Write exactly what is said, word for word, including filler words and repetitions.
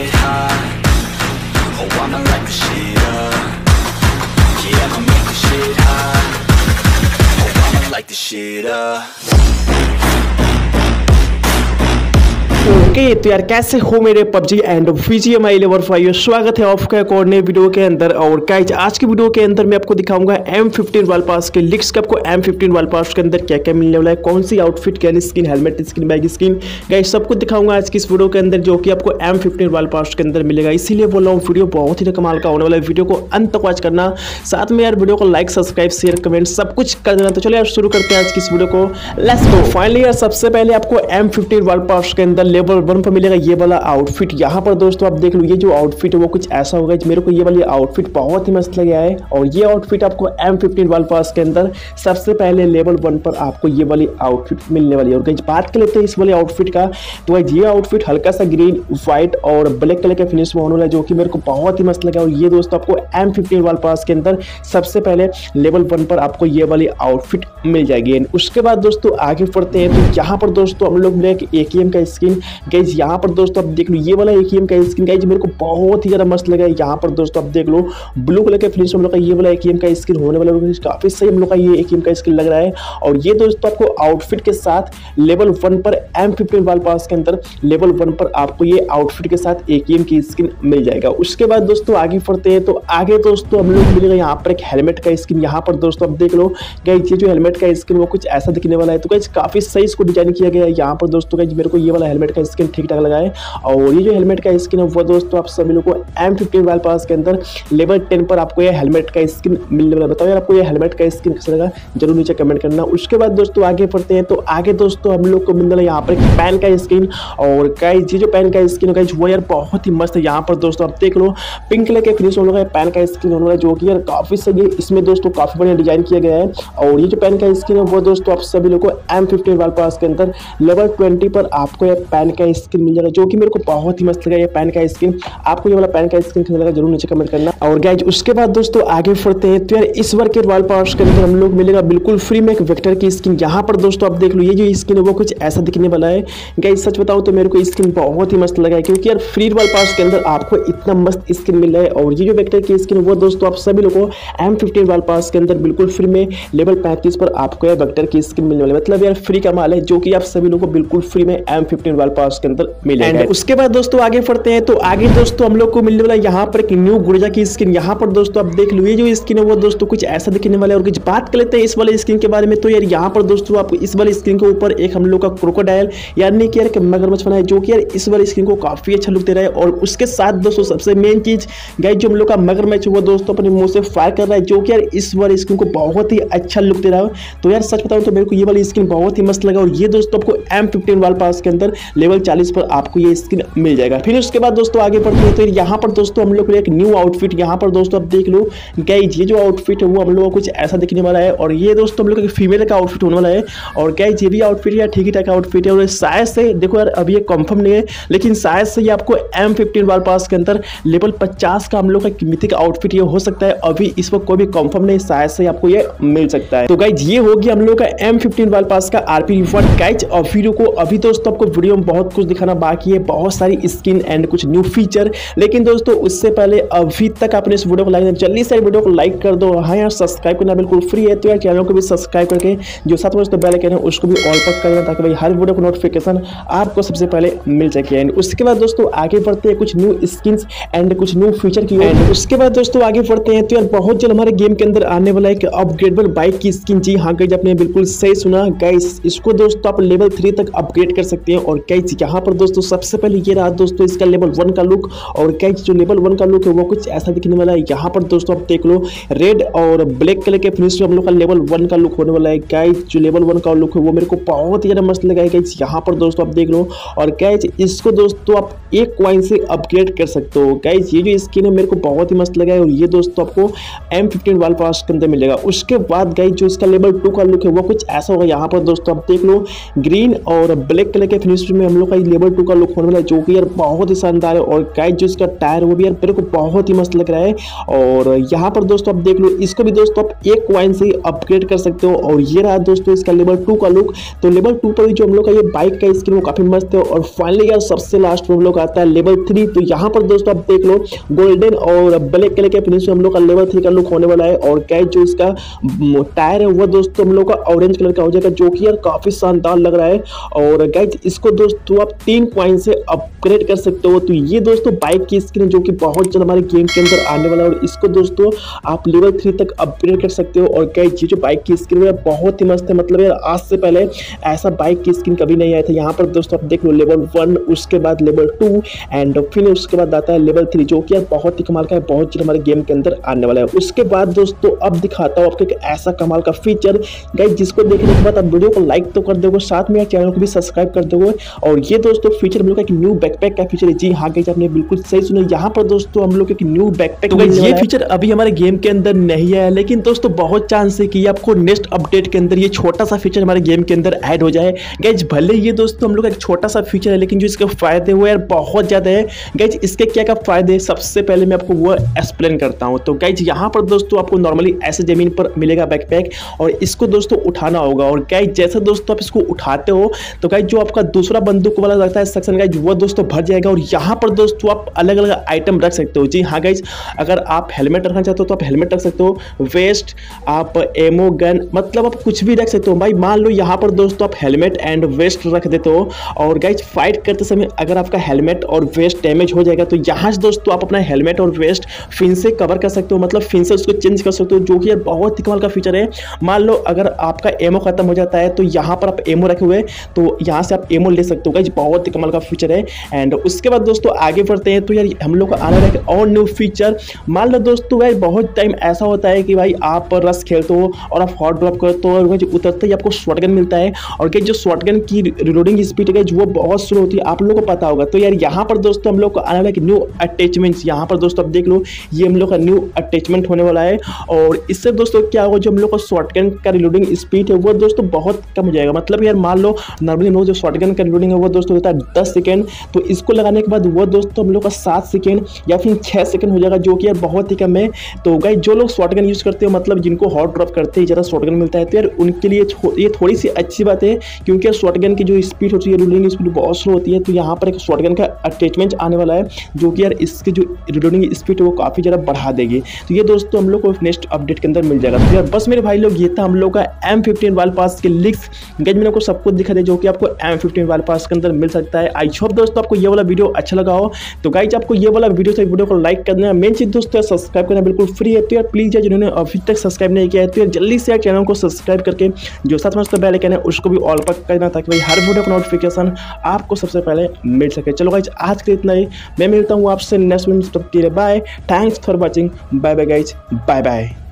get high. Oh, I'ma light the shit up. Yeah, I'ma make the shit hot. Oh, I'ma light the shit up. Okay okay, तो यार कैसे हो मेरे PUBG and BGMI level five. स्वागत है आपका एक और नए वीडियो के अंदर। और गाइस आज की वीडियो के अंदर मैं आपको दिखाऊंगा एम फिफ्टीन वाल पास के लिक्स के आपको एम फिफ्टीन वाल पास के अंदर क्या क्या मिलने वाला है, कौन सी आउटफिट, कैन skin, helmet skin, bag skin, guys सब कुछ दिखाऊंगा आज की इस वीडियो के अंदर, जो कि आपको एम फिफ्टीन वाल पास के अंदर मिलेगा। इसीलिए बोल रहा हूँ वीडियो बहुत ही कमाल का होने वाला है। वीडियो को अंत तक वॉच करना, साथ में यार वीडियो को लाइक, सब्सक्राइब, शेयर, कमेंट सब कुछ कर देना। तो चलिए यार शुरू करते हैं आज की इस वीडियो को। Let's go. फाइनली यार सबसे पहले आपको एम फिफ्टीन वाल पास के अंदर लेवल वन पर मिलेगा ये वाला आउटफिट। यहाँ पर दोस्तों आप देख लो, ये जो आउटफिट है वो कुछ ऐसा होगा। मेरे को ये वाली आउटफिट बहुत ही मस्त लगा है। और ये आउटफिट आपको एम फिफ्टीन वाल पास के अंदर सबसे पहले लेवल वन पर आपको ये वाली आउटफिट मिलने वाली है। और गाइस बात कर लेते हैं इस वाले आउटफिट का, तो गाइस ये आउटफिट हल्का सा ग्रीन, व्हाइट और ब्लैक कलर के फिनिश में होने वाला है, जो कि मेरे को बहुत ही मस्त लगा। और ये दोस्तों आपको एम फिफ्टीन वाल पास के अंदर सबसे पहले लेवल वन पर आपको ये वाली आउटफिट मिल जाएगी। उसके बाद दोस्तों आगे बढ़ते हैं, तो यहाँ पर दोस्तों हम लोग मिलेगा एकेएम का स्किन। गाइस यहाँ पर दोस्तों आप देख लो ये वाला एकेएम का स्किन गाइस मेरे को बहुत ही ज्यादा मस्त लगा है। यहाँ पर दोस्तों आप देख लो ब्लू कलर के फिनिश में हम लोग का ये वाला एकेएम का स्किन होने वाला है, काफी सही हम लोग का ये एकेएम का स्किन लग रहा है। और ये दोस्तों आपको आउटफिट के साथ लेवल वन पर एम फिफ्टीन वाल पास के अंदर लेवल वन पर आपको ये आउटफिट के साथ एकेएम की स्किन मिल जाएगा। उसके बाद दोस्तों आगे बढ़ते हैं, तो आगे दोस्तों हम लोग मिलेगा यहाँ पर एक हेलमेट का स्किन। यहाँ पर दोस्तों आप देख लो गाइस ये जो हेलमेट का स्किन वो कुछ ऐसा दिखने वाला है। तो गाइस काफी सही इसको डिजाइन किया गया है। यहाँ पर दोस्तों गाइस मेरे को ये वाला हेलमेट का स्किन ठीक ठाक लगा है। और ये जो हेलमेट का स्किन है वो दोस्तों आप सभी लोगों को एम फिफ्टीन वाल पास के अंदर लेवल टेन पर आपको ये हेलमेट का स्किन मिलने वाला है। बताओ यार आपको ये हेलमेट का स्किन कैसा लगा, जरूर नीचे कमेंट करना। उसके बाद दोस्तों आगे बढ़ते हैं, तो आगे दोस्तों हम लोग को मिलने वाला है यहाँ पर एक पैन का स्किन। और गाइस ये जो पैन का स्किन है गाइस वो यार बहुत ही मस्त है। यहाँ पर दोस्तों आप देख लो पिंक कलर के फिनिश होने वाला पैन का स्किन होने वाला है, जो कि यार काफी सही है। इसमें दोस्तों काफी बढ़िया डिजाइन किया गया है। और ये जो पैन का स्किन है वो दोस्तों आप सभी लोग को एम फिफ्टीन वाल पास के अंदर लेवल ट्वेंटी पर आपको ये पैन का स्किन मिल जाएगा, जो कि मेरे को बहुत ही मस्त लगा ये पैन का स्किन। आपको ये वाला पैन का स्किन कैसा लगा जरूर नीचे कमेंट करना। और गाइस उसके बाद दोस्तों आगे बढ़ते हैं, तो यार इस बार के वाल पास के अंदर हम लोग मिलेगा बिल्कुल फ्री में एक वेक्टर की स्किन। यहाँ पर दोस्तों आप देख लो ये जो स्किन है वो कुछ ऐसा दिखने वाला है। गाइस सच बताऊं तो मेरे को स्किन बहुत ही मस्त लगा है, क्योंकि यार फ्री वाल पास के अंदर आपको इतना मस्त स्किन मिल रहा है। और ये जो वेक्टर की स्किन है वो दोस्तों आप सभी लोगों को एम फिफ्टीन वाल पास के अंदर बिल्कुल फ्री में लेवल पैंतीस पर आपको यह वेक्टर की स्किन मिलने वाली है। मतलब यार फ्री का माल है, जो कि आप सभी लोगों को बिल्कुल फ्री में एम फिफ्टीन वाल पास के अंदर मिलेगा। उसके बाद दोस्तों आगे बढ़ते हैं, तो आगे दोस्तों हम लोग को मिलने वाला यहाँ पर एक न्यू गुर्जा की स्किन। यहाँ पर दोस्तों आप देख लो ये जो स्किन है वो दोस्तों कुछ ऐसा दिखने वाला है। और कुछ बात कर लेते हैं इस वाले स्किन के बारे में, तो यार यहाँ पर दोस्तों आपको इस वाले स्किन के ऊपर एक हम लोग का क्रोकोडाइल यानी कि यार मगरमच्छ बना है, जो कि यार इस वाले स्किन को काफी अच्छा लुक दे रहा है। और उसके साथ दोस्तों सबसे मेन चीज गाइस जो हम लोग का मगरमच्छ वो दोस्तों अपने मुंह से फायर कर रहा है, जो कि यार इस वाले स्किन को बहुत ही अच्छा लुक दे रहा है। तो यार सच बताऊं तो मेरे को ये वाली स्किन बहुत ही मस्त लगा। और ये दोस्तों आपको एम फिफ्टीन वाल पास के अंदर लेवल चालीस पर आपको ये स्किन मिल जाएगा। फिर उसके बाद दोस्तों आगे बढ़ते हैं, तो यहाँ पर दोस्तों हम लोग एक न्यू आउटफिट। यहाँ पर दोस्तों आप देख लो गाइस ये जो आउटफिट है वो हम लोगों को कुछ ऐसा दिखने वाला है। और ये दोस्तों हम लोग फीमेल का आउटफिट होने वाला है। और गाइस ये भी आउटफिट यार ठीक ही ठाक आउटफिट है। और शायद से देखो यार अभी ये कंफर्म नहीं है, लेकिन शायद से ये आपको एम फिफ्टीन वाल पास के अंदर लेवल पचास का हम लोग का मिथिक आउटफिट ये हो सकता है। अभी इस वक्त कोई भी कंफर्म नहीं, शायद से आपको ये मिल सकता है। तो गाइस ये होगी हम लोग का एम फिफ्टीन वाल पास का आरपी रिवॉर्ड। गाइस और वीडियो को अभी दोस्तों आपको वीडियो में बहुत कुछ दिखाना बाकी है, बहुत सारी स्किन एंड कुछ न्यू फीचर। लेकिन दोस्तों उससे पहले अभी तक आपने इस वीडियो को लाइक जल्दी से वीडियो को लाइक कर दो। हाँ यार सब्सक्राइब करना बिल्कुल फ्री है, तो यार चैनल को भी सब्सक्राइब करके जो साथ में दोस्तों बेल आइकन है उसको भी ऑल पर कर देना, ताकि भाई हर वीडियो को नोटिफिकेशन आपको सबसे पहले मिल सके। एंड उसके बाद दोस्तों आगे बढ़ते हैं कुछ न्यू स्किन्स एंड कुछ न्यू फीचर की। एंड उसके बाद दोस्तों आगे बढ़ते हैं, तो यार बहुत जल्द हमारे गेम के अंदर आने वाला एक अपग्रेडेबल बाइक की स्किन। जी हाँ गाइस आपने बिल्कुल सही सुना गाइस, इसको दोस्तों आप लेवल थ्री तक अपग्रेड कर सकते हैं। और गाइस यहाँ पर दोस्तों सबसे पहले ये रहा दोस्तों इसका लेवल वन का लुक। और गाइस जो लेवल वन का लुक है वो कुछ ऐसा दिखने वाला है। यहाँ पर दोस्तों आप देख लो रेड और ब्लैक कलर के फिनिश में हम लोग का लेवल वन का लुक होने वाला है। गाइस जो लेवल वन का लुक है वो मेरे को बहुत ही ज्यादा मस्त लगा है गाइस। यहाँ पर दोस्तों आप देख लो। और गाइस इसको दोस्तों आप एक कॉइन से अपग्रेड कर सकते हो। गाइस ये जो स्किन है मेरे को बहुत ही मस्त लगा है। और ये दोस्तों आपको एम फिफ्टीन वाल पास के अंदर मिलेगा। उसके बाद गाइस जो इसका लेवल टू का लुक है वो कुछ ऐसा होगा। यहाँ पर दोस्तों आप देख लो ग्रीन और ब्लैक कलर के फिनिश में हम लोग का लेवल टू का लुक होने वाला है, जो कि यार बहुत ही शानदार है। और गाइस जो इसका टायर वो भी यार मेरे को बहुत ही मस्त लग रहा है। और यहाँ पर दोस्तों आप देख लो, इसको भी दोस्तों आप एक कॉइन से अपग्रेड कर सकते हो। और ये रहा दोस्तों इसका लेवल टू का लुक। तो लेवल टू पर जो हम लोग का ये बाइक का स्किन वो काफी मस्त है। और फाइनली यार सबसे लास्ट में हम लोग आता है लेवल थ्री। तो यहाँ पर दोस्तों आप देख लो, गोल्डन और ब्लैक कलर के फिनिश में हम लोग का लेवल थ्री का लुक होने वाला है। और गाइस जो इसका टायर है वो दोस्तों हम लोग का ऑरेंज कलर का हो जाएगा, जो कि यार काफी शानदार लग रहा है। और गाइस इसको दोस्तों आप तीन कॉइन से अपग्रेड कर सकते हो। तो ये दोस्तों बाइक की स्किन जो कि बहुत जल्द हमारे गेम के अंदर आने वाला है। और इसको दोस्तों आप लेवल थ्री तक अपग्रेड कर सकते हो। और गाइस ये जो बाइक की स्किन है बहुत ही मस्त है, मतलब यार आज से पहले ऐसा बाइक की स्किन कभी नहीं आया था। यहाँ पर दोस्तों आप देख लो लेवल वन, उसके बाद लेवल टू एंड फिर उसके बाद आता है लेवल थ्री, जो कि यार बहुत ही कमाल का है, बहुत जल्द हमारे गेम के अंदर आने वाला है। उसके बाद दोस्तों अब दिखाता हूँ आपको एक ऐसा कमाल का फीचर गाइस जिसको देखने के बाद आप वीडियो को लाइक तो कर दोगे, साथ में चैनल को भी सब्सक्राइब कर दोगे। और ये दोस्तों फीचर हम लोग का एक न्यू बैकपैक का फीचर है। जी हाँ गाइस आपने बिल्कुल सही सुना, यहाँ पर दोस्तों हम लोग एक न्यू बैकपैक। तो गाइस ये फीचर अभी हमारे गेम के अंदर नहीं है, लेकिन दोस्तों बहुत चांस है कि आपको नेक्स्ट अपडेट के अंदर ये छोटा सा फीचर हमारे गेम के अंदर ऐड हो जाए। गाइस भले ये दोस्तों हम लोग का एक छोटा सा फीचर है, लेकिन जो इसके फायदे वो यार बहुत ज्यादा है। गाइस इसके क्या क्या फायदे, सबसे पहले मैं आपको वो एक्सप्लेन करता हूँ। तो गाइस यहाँ पर दोस्तों आपको नॉर्मली ऐसे जमीन पर मिलेगा बैकपैक, और इसको दोस्तों उठाना होगा। और गाइस जैसे दोस्तों आप इसको उठाते हो तो गाइस जो आपका दूसरा बंदूक वाला लगता है सेक्शन गाइस वो दोस्तों भर जाएगा। और यहाँ पर दोस्तों आप अलग अलग आइटम रख सकते हो। जी हाँ गाइस, अगर आप हेलमेट रखना चाहते हो तो आप हेलमेट रख सकते हो, वेस्ट, आप एमो, गन, मतलब आप कुछ भी रख सकते हो। भाई मान लो यहाँ पर दोस्तों आप हेलमेट एंड वेस्ट रख देते हो, और गाइस फाइट करते समय अगर आपका हेलमेट और वेस्ट डैमेज हो जाएगा तो यहाँ से दोस्तों आप अपना हेलमेट और वेस्ट फिन से कवर कर सकते हो, मतलब फिन से उसको चेंज कर सकते हो, जो कि यार बहुत ही कमाल का फीचर है। मान लो अगर आपका एमो खत्म हो जाता है तो यहाँ पर आप एमो रखे हुए तो यहाँ से आप एमो ले सकते हो। गाइस बहुत ही कमाल का फीचर है। एंड उसके बाद दोस्तों आगे बढ़ते हैं। तो यार हम लोग को आने वाला है और न्यू फीचर। मान लो दोस्तों भाई बहुत टाइम ऐसा होता है कि भाई आप रश खेलते हो और आप हॉट ड्रॉप करते हो, और उतरते ही आपको शॉटगन मिलता है। और गाइस जो शॉटगन की रिलोडिंग स्पीड है वो बहुत स्लो होती है, आप लोगों को पता होगा। तो यार यहाँ पर दोस्तों हम लोग को आने वाला है न्यू अटैचमेंट्स। यहाँ पर दोस्तों आप देख लो, ये हम लोग का न्यू अटैचमेंट होने वाला है। और इससे दोस्तों क्या होगा, जो हम लोग का शॉटगन का रिलोडिंग स्पीड है वो दोस्तों बहुत कम हो जाएगा। मतलब यार मान लो नॉर्मली नो जो शॉटगन का रिलोडिंग है वो दोस्तों होता है दस सेकंड, तो इसको लगाने के बाद वो दोस्तों हम लोग का सात सेकंड या फिर छः सेकंड हो जाएगा, जो कि यार बहुत ही कम है। तो गाइस जो लोग शॉटगन यूज़ करते हो, मतलब जिनको हॉट ड्रॉप करते ही ज़्यादा शॉटगन मिलता है, तो यार उनके लिए ये थोड़ी सी अच्छी बात है, क्योंकि शॉटगन की जो स्पीड होती है, रिलोडिंग स्पीड बहुत स्लो होती है। तो यहाँ पर एक शॉटगन का अटैचमेंट आने वाला है, जो कि यार इसके जो रिलोडिंग स्पीड है वो काफ़ी ज़्यादा बढ़ा देगी। तो ये दोस्तों हम लोग को नेक्स्ट अपडेट के अंदर मिल जाएगा। तो यार बस मेरे भाई लोग ये था हम लोग का एम फिफ्टीन वाल पास के लिंक्स। गाइस मैंने आपको सब कुछ दिखा दिया जो कि आपको एम फिफ्टीन वाल पास के अंदर मिल सकता है। आई होप दोस्तों आपको ये वाला वीडियो अच्छा लगा हो। तो गाइस आपको ये वाला वीडियो से वीडियो को लाइक करना है, मेन चीज़ दोस्तों सब्सक्राइब करना बिल्कुल फ्री है। तो यार प्लीज़ यार जिन्होंने अभी तक सब्सक्राइब नहीं किया है तो यार जल्दी से यार चैनल को सब्सक्राइब करके जो साथ में बेल आइकन है उसको भी ऑल पर करना, ताकि भाई हर वीडियो का नोटिफिकेशन आपको सबसे पहले मिल सके। चलो गाइस आज के इतना ही, मैं मिलता हूँ आपसे नेक्स्ट वीडियो में। Bye, thanks for watching, bye bye guys, bye bye.